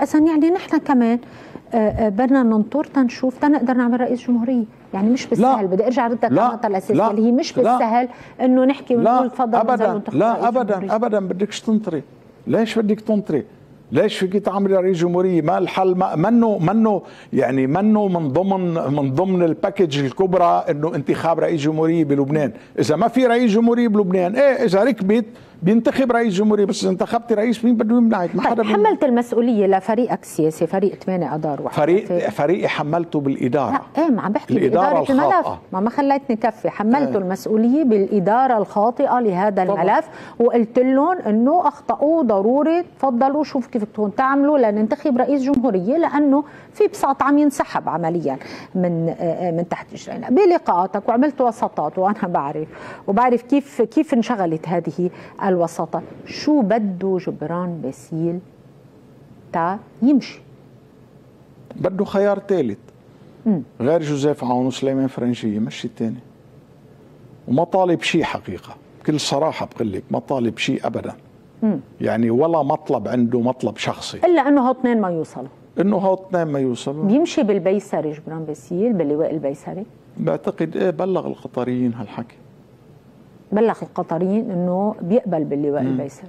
إذا يعني نحن كمان بدنا ننطر تنشوف تنقدر نعمل رئيس جمهورية. يعني مش بالسهل. بدي ارجع ردك على النقطة الأساسية اللي هي مش بالسهل انه نحكي ونقول تفضل ابدا لا ابدا ابدا بدكش تنطري. ليش بدك تنطري؟ ليش فيك تعملي رئيس جمهورية؟ ما الحل منه يعني منه من ضمن الباكج الكبرى انه انتخاب رئيس جمهورية بلبنان. اذا ما في رئيس جمهورية بلبنان اذا ركبت بينتخب رئيس جمهورية، بس اذا انتخبتي رئيس مين بده يمنعك؟ ما حدا. حملت المسؤولية لفريقك السياسي، فريق 8 أدار فريقي حملته بالإدارة. لا ما عم بحكي بإدارة الملف، ما خليتني كفي. حملته المسؤولية بالإدارة الخاطئة لهذا الملف، وقلت لهم انه اخطأوا، ضروري تفضلوا شوف كيف بدكم تعملوا لننتخب رئيس جمهورية، لأنه في بساط عم ينسحب عمليا من تحت رجلينا. بلقاءاتك وعملت وسطات وأنا بعرف كيف انشغلت هذه الوساطة. شو بده جبران باسيل تا يمشي؟ بده خيار ثالث غير جوزيف عون وسليمان فرنجية، مشي الثاني. وما طالب شيء حقيقة، بكل صراحة بقول لك ما طالب شيء أبدا. يعني ولا مطلب عنده مطلب شخصي، إلا أنه هالاثنين ما يوصلوا. بيمشي بالبيسري جبران باسيل، باللواء البيسري؟ بعتقد بلغ القطريين هالحكي. بلغ القطريين انه بيقبل باللواء البيسري.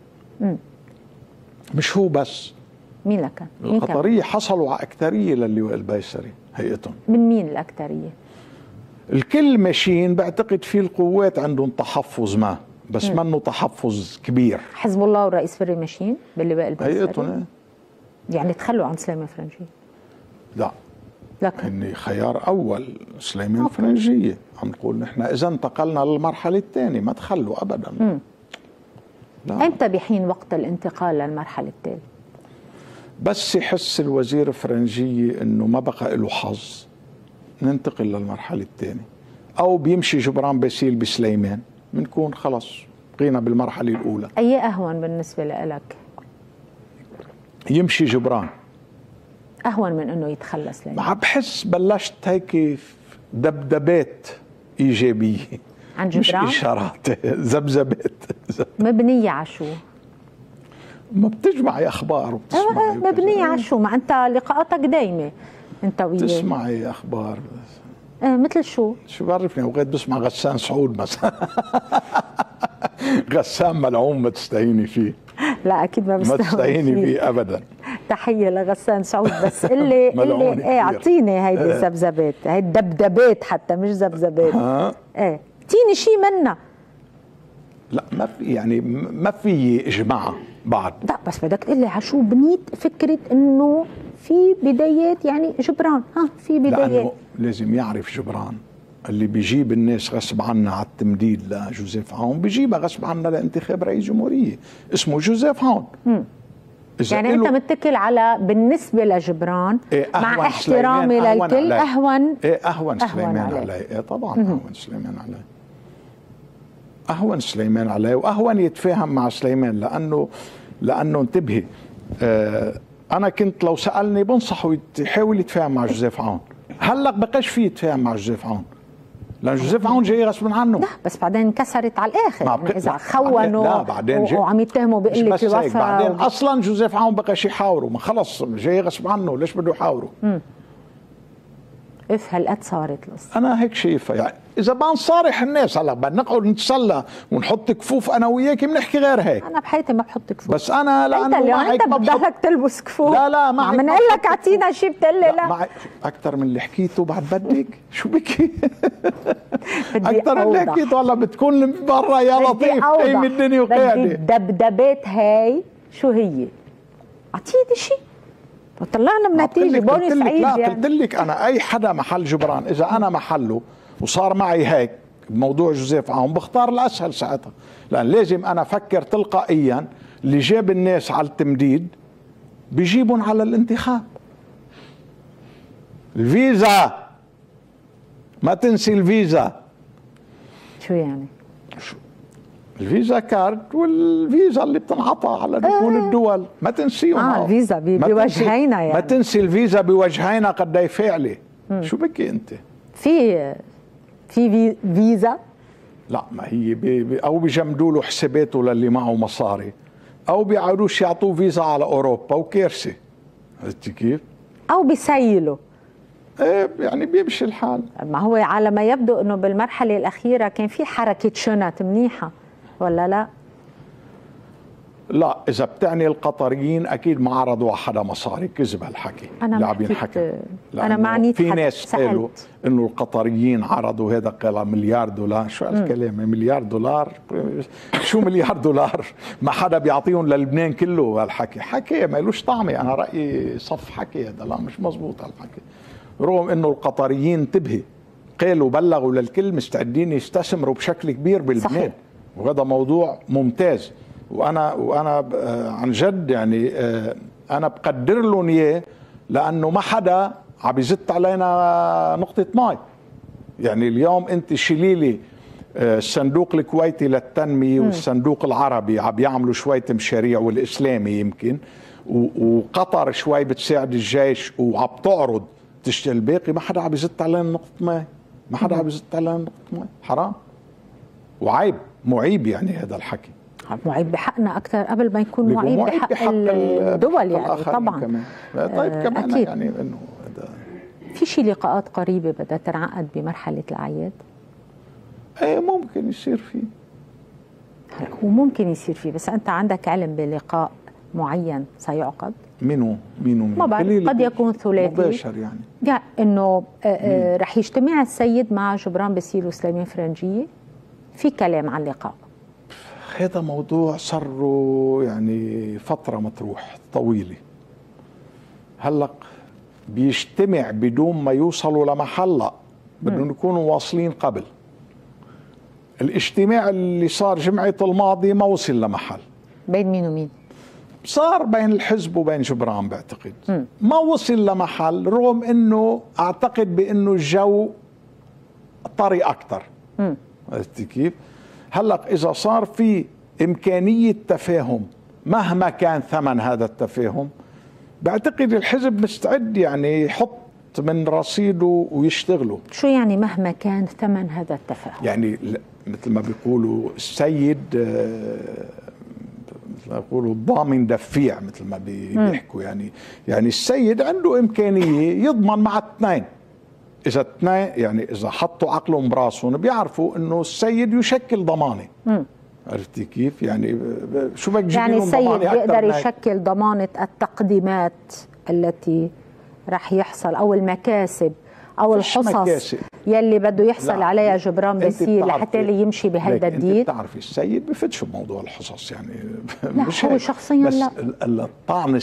مش هو بس، مين لكن؟ القطرية حصلوا على أكترية للواء البيسري هيئتهم. من مين الأكترية؟ الكل ماشيين. بعتقد في القوات عندهم تحفظ بس منه تحفظ كبير. حزب الله والرئيس فري ماشيين باللواء البيسري هيئتهم. يعني تخلوا عن سليمان فرنجية؟ لا، لكن خيار أول سليمان فرنجية. عم نقول نحن إذا انتقلنا للمرحلة الثانية ما تخلوا أبدا. لا. أمتى بحين وقت الانتقال للمرحلة الثانية؟ بس يحس الوزير فرنجية إنه ما بقى له حظ ننتقل للمرحلة الثانية، أو بيمشي جبران باسيل بسليمان، بنكون خلص بقينا بالمرحلة الأولى. أي أهون بالنسبة لك؟ يمشي جبران أهون من أنه يتخلى سليمان. عم بحس بلشت هيك دبدبات إيجابية عن جبران، مش إشارات، ذبذبات مبنية على شو؟ ما بتجمعي أخبار وبتسمعي مبنية على شو؟ ما أنت لقاءاتك دايمة أنت وياه تسمعي أخبار. مثل شو بعرفني أوقات بسمع غسان سعود مثلا. غسان ملعون ما تستهيني فيه. لا أكيد ما بستهيني فيه أبدا. تحية لغسان سعود. بس اللي أعطيني هيدي ذبذبات، هيدي دبدبات حتى مش ذبذبات. اعطيني شيء منها. لا ما في، يعني ما في إجماع بعد. لا بس بدك تقول لي على شو بنيت فكرة إنه في بدايات، يعني جبران في بدايات. لأنه لازم يعرف جبران اللي بيجيب الناس غصب عنا على التمديد لجوزيف عون بيجيبها غصب عنا لانتخاب رئيس جمهورية اسمه جوزيف عون. يعني انت متكل على بالنسبة لجبران مع احترامي للكل أهون سليمان علي. طبعا أهون سليمان علي، أهون سليمان علي، وأهون يتفاهم مع سليمان. لأنه انتبهي، أنا كنت لو سألني بنصحه يحاول يتفاهم مع جوزيف عون. هلأ بقاش فيه يتفاهم مع جوزيف عون لأن جوزيف عون جاي غصب عنه. لا بس بعدين انكسرت على الآخر. يعني إذا خونوا وعم يتهموا بقلة الوفاء. بعدين أصلا جوزيف عون بقاش يحاوروا، ما خلص جاي غصب عنه، ليش بده يحاوروا؟ هالقد صارت القصة. أنا هيك شايفها. يعني إذا بنصارح الناس هلا بنقعد نتسلى ونحط كفوف أنا وياك بنحكي غير هيك. أنا بحياتي ما بحط كفوف. بس أنا لأنه أنت بدك تلبس كفوف. لا ما عم نقول لك أعطينا شيء بتقول لي لا. أكثر من اللي حكيته بعد بدك شو بكي؟ أكثر من اللي حكيته والله بتكون برا يا لطيف قايم الدنيا وقاعدة. الدبدبات هاي شو هي؟ أعطيني شيء. وطلعنا بنتيجة بونس عيد. لا قلت لك أنا أي حدا محل جبران إذا أنا محله وصار معي هيك بموضوع جوزيف عون بختار الأسهل ساعتها، لأن لازم أنا أفكر تلقائيا اللي جاب الناس على التمديد بيجيبون على الانتخاب. الفيزا ما تنسي الفيزا. شو يعني؟ الفيزا كارد والفيزا اللي بتنعطى على دخول الدول ما تنسيهم. الفيزا بوجهينا يعني. ما تنسي الفيزا بوجهينا قد ايه فعلي. شو بكي انت؟ في فيزا؟ لا ما هي او بيجمدوا له حساباته للي معه مصاري او بيعودوش يعطوه فيزا على اوروبا وكارثه. عرفتي كيف؟ او بيسيلوا. يعني بيمشي الحال. ما هو على ما يبدو انه بالمرحله الاخيره كان في حركه شنط منيحه ولا لا؟ لا، اذا بتعني القطريين اكيد ما عرضوا على حدا مصاري، كذب هالحكي اللي عم ينحكى. انا معني في ناس قالوا انه القطريين عرضوا، هذا قال مليار دولار. شو هالكلام؟ مليار دولار؟ شو مليار دولار؟ ما حدا بيعطيهم للبنان كله. هالحكي حكي ما لوش طعمه. انا رايي صف حكي هذا، لا مش مزبوط هالحكي. رغم انه القطريين انتبهوا قالوا بلغوا للكل مستعدين يستثمروا بشكل كبير بالبنان. صحيح. وهذا موضوع ممتاز، وانا عن جد يعني انا بقدر لهم اياه، لانه ما حدا عم يزت علينا نقطه مي. يعني اليوم انت شيلي لي الصندوق الكويتي للتنميه والصندوق العربي عم يعملوا شويه مشاريع، والاسلامي يمكن، وقطر شوي بتساعد الجيش وعم تعرض تشتغل. الباقي ما حدا عم يزت علينا نقطه مي، ما حدا عم يزت علينا نقطه مي. حرام وعيب، معيب يعني هذا الحكي. معيب بحقنا اكثر قبل ما يكون معيب بحق الدول يعني طبعا كمان. طيب كمان أكيد. يعني انه في شي لقاءات قريبه بدها تنعقد بمرحله الاعياد؟ ممكن يصير فيه. وممكن يصير فيه، بس انت عندك علم بلقاء معين سيعقد؟ منو ما بعرف، قد يكون ثلاثي مباشر يعني انه رح يجتمع السيد مع جبران باسيل وسليمان فرنجيه. في كلام عن اللقاء. هذا موضوع صار له يعني فترة مطروح طويلة. هلق بيجتمع بدون ما يوصلوا لمحل، لا بدهم يكونوا واصلين قبل. الاجتماع اللي صار جمعة الماضي ما وصل لمحل. بين مين ومين؟ صار بين الحزب وبين جبران بعتقد. ما وصل لمحل، رغم انه اعتقد بانه الجو طري اكثر. عرفتي كيف؟ هلق اذا صار في امكانيه تفاهم مهما كان ثمن هذا التفاهم، بعتقد الحزب مستعد يعني يحط من رصيده ويشتغلوا. شو يعني مهما كان ثمن هذا التفاهم؟ يعني مثل ما بيقولوا السيد، مثل ما بيقولوا الضامن دفيع، مثل ما بيحكوا يعني السيد عنده امكانيه يضمن مع اثنين. إذا اثنين يعني إذا حطوا عقلهم براسهم بيعرفوا إنه السيد يشكل ضمانة. عرفتي كيف؟ يعني شو بدك تجيبي يعني لهم السيد بيقدر يشكل ضمانة التقديمات التي رح يحصل، أو المكاسب أو الحصص يلي بده يحصل عليها جبران باسيل لحتى يمشي بهذا الدين. انت بتعرفي السيد بفتش بموضوع الحصص يعني لا مش هو شخصيا، بس لا الطعن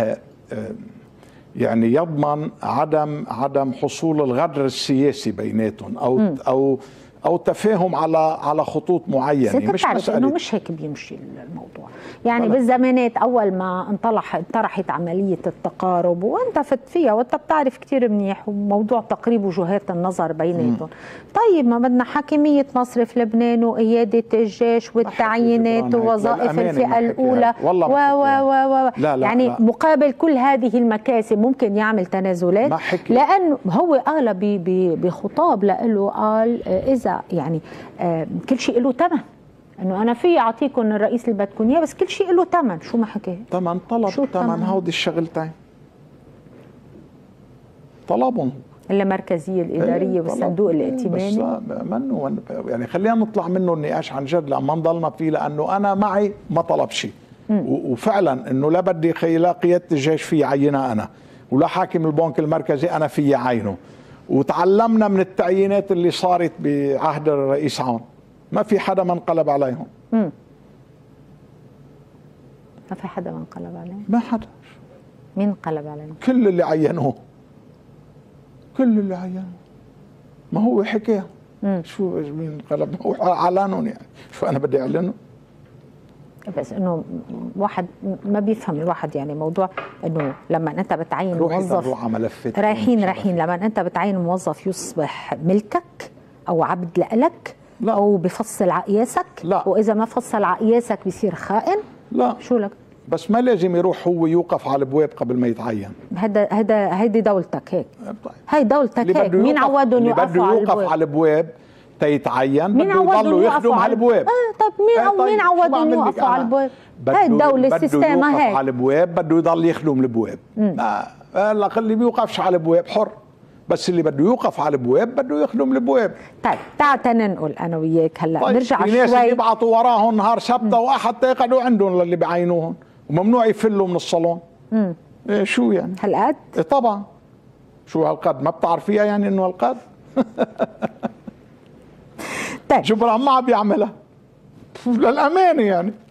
يعني يضمن عدم حصول الغدر السياسي بيناتهم او تفاهم على خطوط معينه. مش مسألة انه مش هيك بيمشي الموضوع يعني بلا. بالزمانات اول ما انطرحت عمليه التقارب وانت فت فيها وانت بتعرف كثير منيح وموضوع تقريب وجهات النظر بيناتهم. طيب ما بدنا حاكميه مصرف لبنان وقياده الجيش والتعيينات ووظائف الفئه الاولى يعني لا. مقابل كل هذه المكاسب ممكن يعمل تنازلات، لانه هو قال بخطاب له قال اذا يعني كل شيء له ثمن، انه انا في اعطيكم الرئيس اللي بدكم اياه، بس كل شيء له ثمن. شو ما حكى؟ ثمن طلب، ثمن هودي الشغلتين طلبهم المركزيه الاداريه والصندوق الائتماني. بس منه يعني خلينا نطلع منه النقاش عن جد لما نضلنا فيه، لانه انا معي ما طلب شيء وفعلا انه لا بدي لا قياده الجيش في عينها انا ولا حاكم البنك المركزي انا في عينه. وتعلمنا من التعيينات اللي صارت بعهد الرئيس عون ما في حدا ما انقلب عليهم. ما في حدا ما انقلب عليهم؟ ما حدا. مين انقلب عليهم؟ كل اللي عينوه، كل اللي عينوه. ما هو حكايه. شو مين انقلب؟ هو اعلانهم يعني، شو انا بدي اعلنه؟ بس انه واحد ما بيفهم الواحد يعني موضوع انه لما انت بتعين موظف رايحين لما انت بتعين موظف يصبح ملكك او عبد لك او بفصل عقياسك، لا. واذا ما فصل عقياسك بيصير خائن. لا شو لك؟ بس ما لازم يروح هو يوقف على الابواب قبل ما يتعين. هيدي دولتك هيك. هي دولتك هيك. مين عودهم يوقفوا على الابواب؟ يوقف على الابواب تيتعين بده يضلوا يخدموا على الابواب. طب مين عودهم يوقفوا على الابواب؟ هاي الدولة سيستمها هيك. بده يوقف على الابواب، بده يضل يخدم الابواب. هلا اللي بيوقفش على الابواب حر، بس اللي بده يوقف على الابواب بده يخدم الابواب. طيب تعال تننقل انا وياك هلا. طيب نرجع في ناس شوي. يبعثوا وراهم نهار سبت واحد يقعدوا عندهم للي بيعينوهم، وممنوع يفلوا من الصالون. إيه شو يعني؟ هالقد؟ إيه طبعا. شو هالقد؟ ما بتعرفيها يعني انه هالقد؟ طيب جبران ما عم بيعملها للامانه يعني.